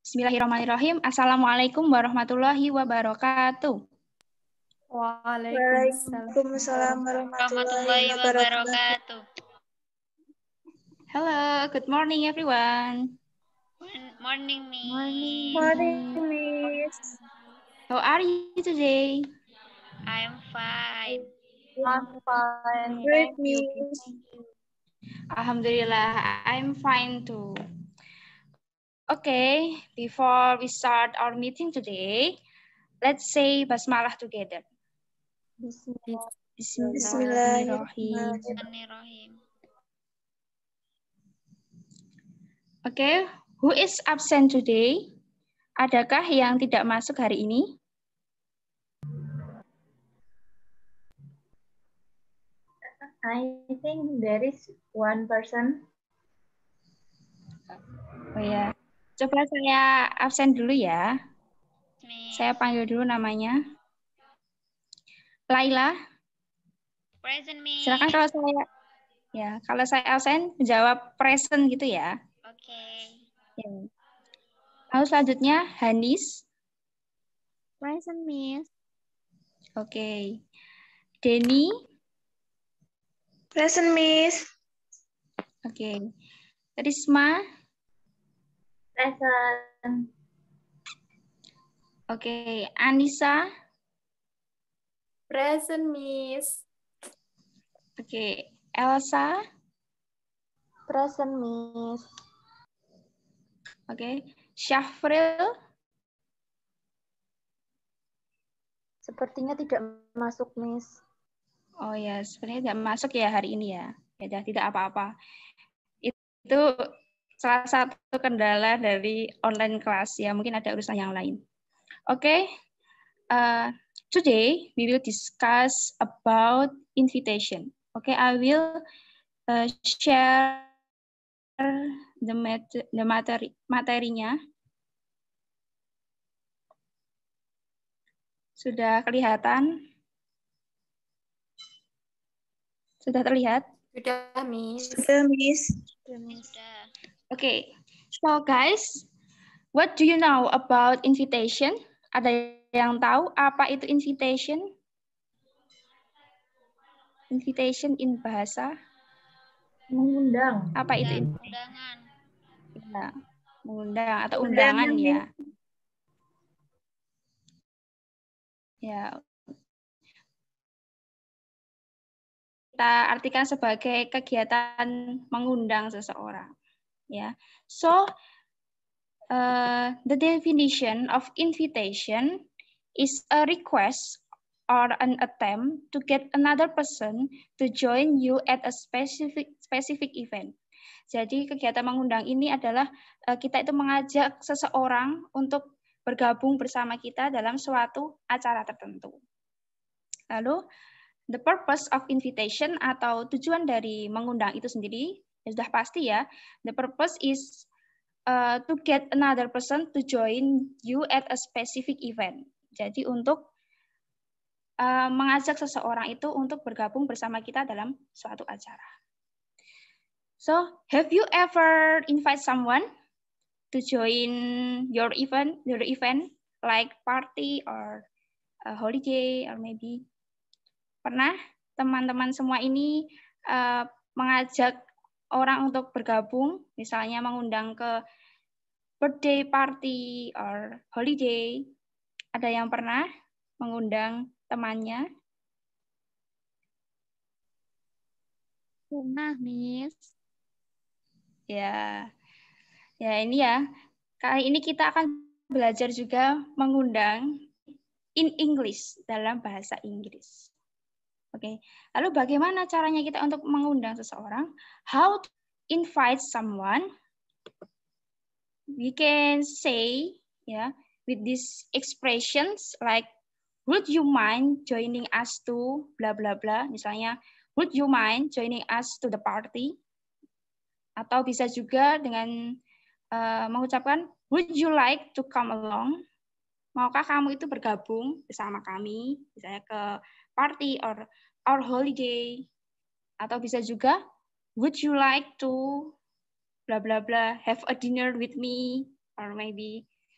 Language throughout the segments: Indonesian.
Bismillahirrahmanirrahim. Assalamualaikum warahmatullahi wabarakatuh. Waalaikumsalam warahmatullahi wabarakatuh. Hello, good morning everyone. Morning, Miss. Morning, Miss. How are you today? I'm fine. I'm fine. Great, Miss. Alhamdulillah, I'm fine too. Okay, before we start our meeting today, let's say basmalah together. Bismillahirrahmanirrahim. Bismillahirrahmanirrahim. Okay, who is absent today? Adakah yang tidak masuk hari ini? I think there is one person. Oh ya, coba saya absen dulu ya. Miss. Saya panggil dulu namanya. Laila. Present, Miss. Silakan kalau saya absen menjawab present gitu ya. Oke. Ya. Lalu selanjutnya Hanis. Present, Miss. Oke. Denny. Present, Miss. Oke. Risma. Present. Oke. Anissa. Present, Miss. Oke. Elsa. Present, Miss. Oke. Syafril. Sepertinya tidak masuk, Miss. Oh ya, sebenarnya tidak masuk ya hari ini ya. Ya, tidak apa-apa. Itu salah satu kendala dari online kelas ya. Mungkin ada urusan yang lain. Oke. Today we will discuss about invitation. Okay, I will share the materinya. Sudah kelihatan? Sudah terlihat? Sudah, Miss. Sudah, Miss. Sudah. Okay, so guys, what do you know about invitation? Ada yang tahu apa itu invitation? Invitation in bahasa? Mengundang. Apa itu? Undangan. Ya, mengundang atau undangan ya. Ya. Kita artikan sebagai kegiatan mengundang seseorang. Ya. So, the definition of invitation is a request or an attempt to get another person to join you at a specific event. Jadi kegiatan mengundang ini adalah kita itu mengajak seseorang untuk bergabung bersama kita dalam suatu acara tertentu. Lalu, the purpose of invitation atau tujuan dari mengundang itu sendiri, ya sudah pasti ya, the purpose is to get another person to join you at a specific event. Jadi untuk mengajak seseorang itu untuk bergabung bersama kita dalam suatu acara. So, have you ever invite someone to join your event like party or a holiday or maybe? Pernah teman-teman semua ini mengajak orang untuk bergabung, misalnya mengundang ke birthday party or holiday? Ada yang pernah mengundang temannya? Pernah, Miss. Ya, ya ini ya. Kali ini kita akan belajar juga mengundang in English, dalam bahasa Inggris. Oke, lalu bagaimana caranya kita untuk mengundang seseorang? How to invite someone? We can say, ya, with these expressions like, would you mind joining us to bla bla bla? Misalnya, would you mind joining us to the party? Atau bisa juga dengan mengucapkan, would you like to come along? Maukah kamu itu bergabung bersama kami, misalnya ke party or holiday? Atau bisa juga, would you like to bla bla bla have a dinner with me, or maybe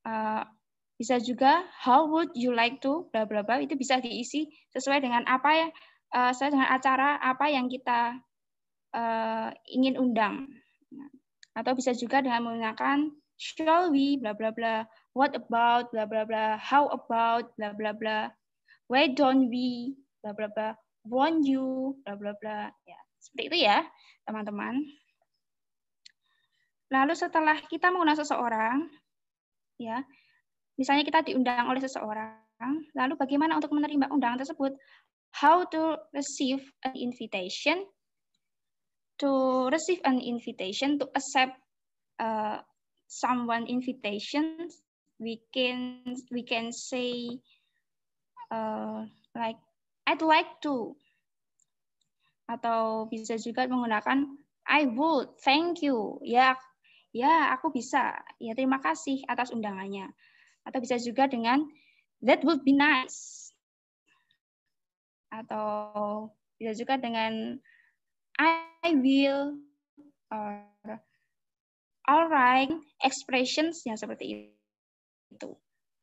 Bisa juga how would you like to bla bla bla, itu bisa diisi sesuai dengan apa ya, sesuai dengan acara apa yang kita ingin undang. Atau bisa juga dengan menggunakan shall we bla bla bla, what about bla bla bla, how about bla bla bla, why don't we bla bla bla, won't you bla bla bla. Ya, seperti itu ya, teman-teman. Lalu setelah kita mengundang seseorang, ya, misalnya kita diundang oleh seseorang, lalu bagaimana untuk menerima undangan tersebut? How to receive an invitation? To receive an invitation, to accept someone invitation, we can say like I'd like to, atau bisa juga menggunakan I would, thank you, ya aku bisa, ya terima kasih atas undangannya. Atau bisa juga dengan that would be nice, atau bisa juga dengan I will, or alright, expressions yang seperti itu.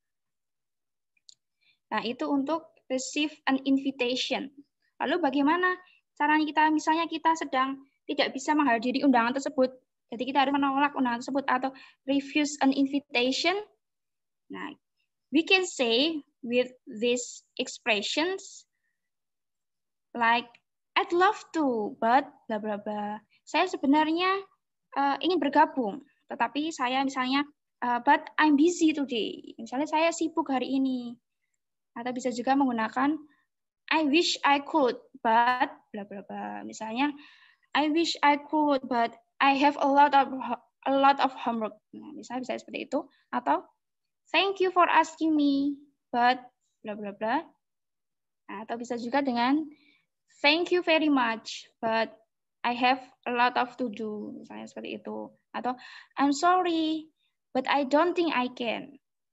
Nah, itu untuk receive an invitation. Lalu bagaimana caranya kita, misalnya kita sedang tidak bisa menghadiri undangan tersebut, jadi kita harus menolak undangan tersebut atau refuse an invitation. Nah, we can say with these expressions like I'd love to, but bla bla bla. Saya sebenarnya ingin bergabung, tetapi saya misalnya but I'm busy today. Misalnya saya sibuk hari ini. Atau bisa juga menggunakan I wish I could, but bla bla bla. Misalnya I wish I could, but I have a lot of homework. Nah, misalnya bisa seperti itu. Atau thank you for asking me, but bla bla bla. Nah, atau bisa juga dengan thank you very much, but I have a lot of to do. Misalnya seperti itu. Atau I'm sorry, but I don't think I can.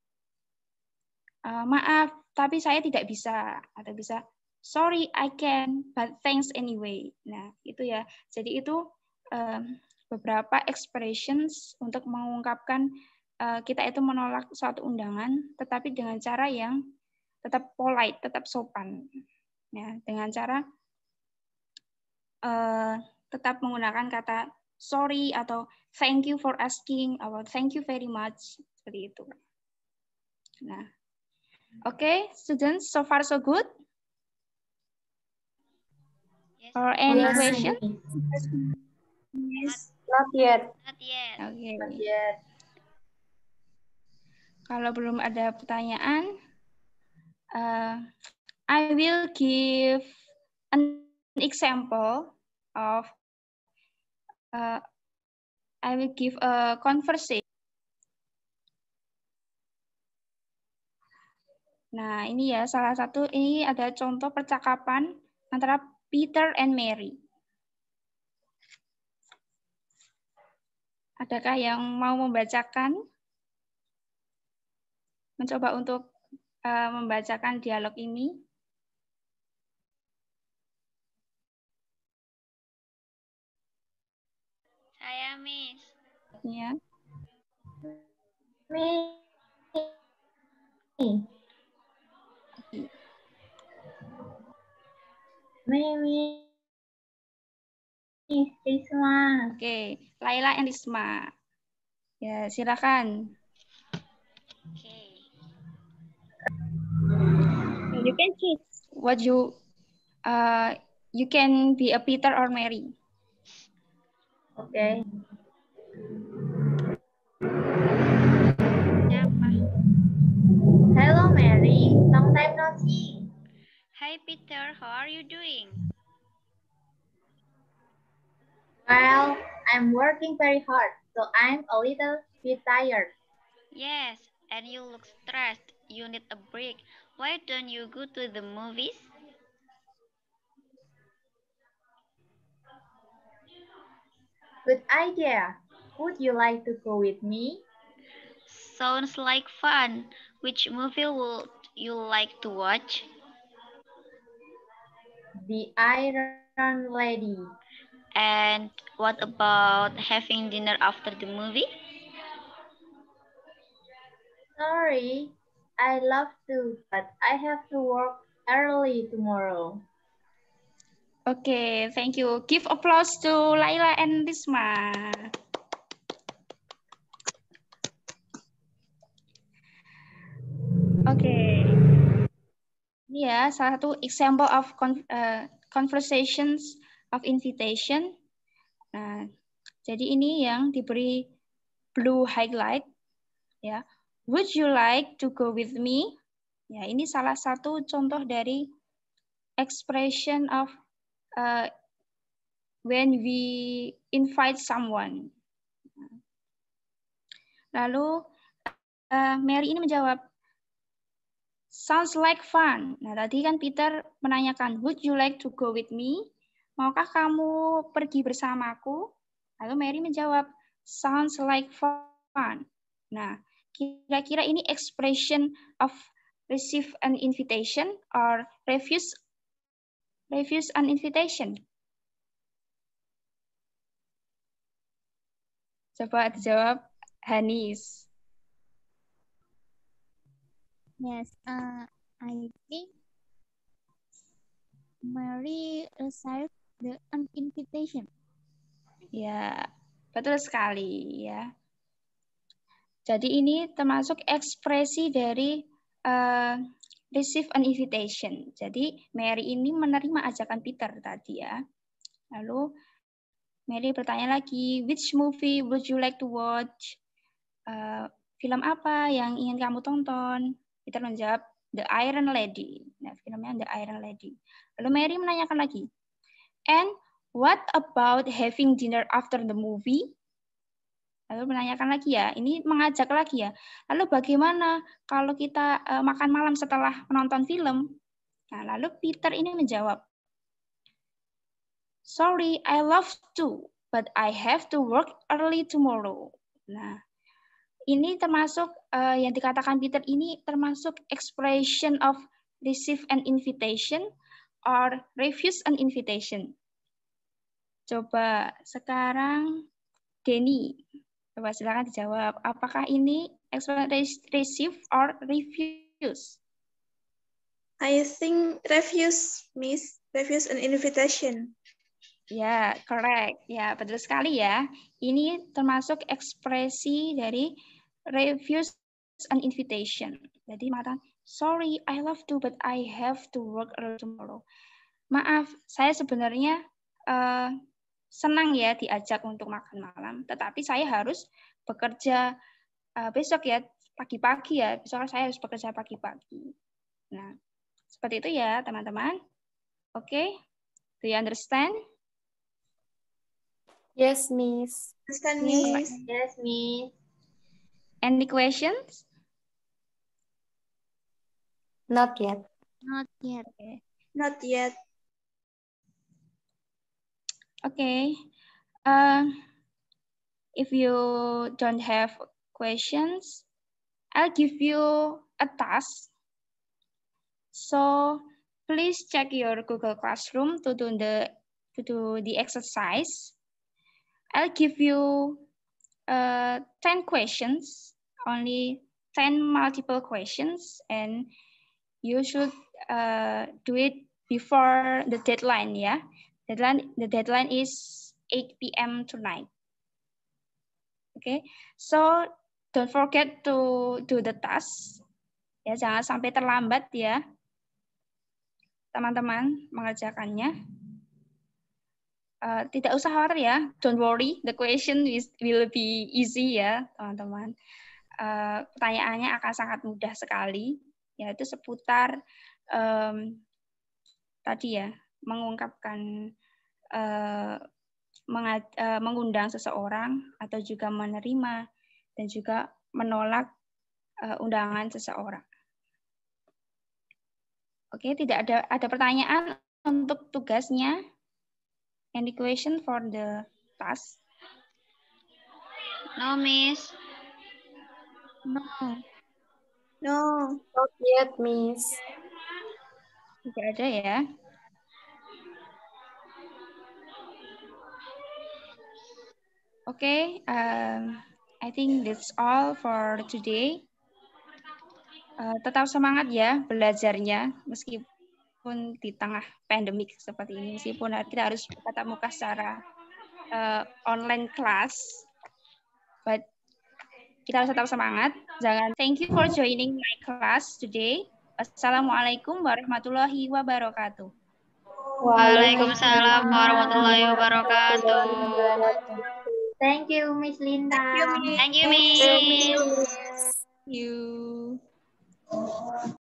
Maaf, tapi saya tidak bisa. Atau bisa sorry, I can, but thanks anyway. Nah, itu ya. Jadi itu beberapa expressions untuk mengungkapkan kita itu menolak suatu undangan, tetapi dengan cara yang tetap polite, tetap sopan. Ya, dengan cara tetap menggunakan kata sorry atau thank you for asking atau thank you very much, seperti itu. Nah, okay, students, so far so good? Yes. Or any Yes. question? Yes. Not yet. Not yet. Okay. Not yet. Kalau belum ada pertanyaan, I will give an example of I will give a conversation. Nah, ini ya salah satu, ini ada contoh percakapan antara Peter and Mary. Adakah yang mau membacakan? Mencoba untuk membacakan dialog ini. Saya, Miss. Ya. Me. Me. Risma. Oke, Laila and Risma. Ya, silakan. Okay. You can choose what you can be a Peter or Mary. Okay. Siapa? Hello, Mary. Long time no see. Hi, Peter. How are you doing? Well, I'm working very hard, so I'm a little bit tired. Yes, and you look stressed. You need a break. Why don't you go to the movies? Good idea. Would you like to go with me? Sounds like fun. Which movie would you like to watch? The Iron Lady. And what about having dinner after the movie? Sorry, I love to, but I have to work early tomorrow. Okay, thank you. Give applause to Laila and Risma. Oke. Ini ya salah satu example of conversations of invitation. Nah, jadi ini yang diberi blue highlight ya. Would you like to go with me? Ya, ini salah satu contoh dari expression of when we invite someone. Lalu Mary ini menjawab, sounds like fun. Nah, tadi kan Peter menanyakan, would you like to go with me? Maukah kamu pergi bersamaku? Lalu Mary menjawab, sounds like fun. Nah, kira-kira ini expression of receive an invitation or refuse an invitation? Coba dijawab Hanis. Yes, I think Mary received an invitation. Ya, betul sekali ya. Jadi ini termasuk ekspresi dari receive an invitation. Jadi Mary ini menerima ajakan Peter tadi ya. Lalu Mary bertanya lagi, which movie would you like to watch? Film apa yang ingin kamu tonton? Peter menjawab, The Iron Lady. Nah, filmnya The Iron Lady. Lalu Mary menanyakan lagi, and what about having dinner after the movie? Lalu menanyakan lagi ya, ini mengajak lagi ya. Lalu bagaimana kalau kita makan malam setelah menonton film? Nah, lalu Peter ini menjawab, sorry, I love to, but I have to work early tomorrow. Nah, ini termasuk yang dikatakan Peter ini termasuk expression of receive an invitation or refuse an invitation. Coba sekarang Denny, coba silakan dijawab. Apakah ini receive or refuse? I think refuse, Miss. Refuse an invitation. Ya, correct. Ya, betul sekali ya. Ini termasuk ekspresi dari refuse an invitation. Jadi mengatakan, sorry, I love to, but I have to work early tomorrow. Maaf, saya sebenarnya senang ya diajak untuk makan malam, tetapi saya harus bekerja besok ya, pagi-pagi ya. Besok saya harus bekerja pagi-pagi. Nah, seperti itu ya, teman-teman. Oke, do you understand? Yes, Miss. Understand, Miss? Yes, Miss. Any questions? Not yet. Not yet. Okay. Not yet. Okay. If you don't have questions, I'll give you a task. So please check your Google Classroom to do the exercise. I'll give you 10 questions, only 10 multiple questions, and you should do it before the deadline, yeah? The deadline is 8 p.m. tonight. Okay, so don't forget to do the task. Ya, jangan sampai terlambat ya, teman-teman mengerjakannya. Tidak usah khawatir ya, don't worry, the question will be easy ya, teman-teman. Pertanyaannya akan sangat mudah sekali, yaitu seputar tadi ya, mengungkapkan mengundang seseorang atau juga menerima dan juga menolak undangan seseorang. Oke, tidak ada pertanyaan untuk tugasnya. Any question for the task? No, Miss. No. No. Not yet, Miss. Tidak ada ya. Okay, I think that's all for today. Tetap semangat ya belajarnya meskipun di tengah pandemik seperti ini, meskipun kita harus tatap muka secara online class, but kita harus tetap semangat. Thank you for joining my class today. Assalamualaikum warahmatullahi wabarakatuh. Waalaikumsalam warahmatullahi wabarakatuh. Thank you, Miss Linda. Thank you, Miss. Thank you.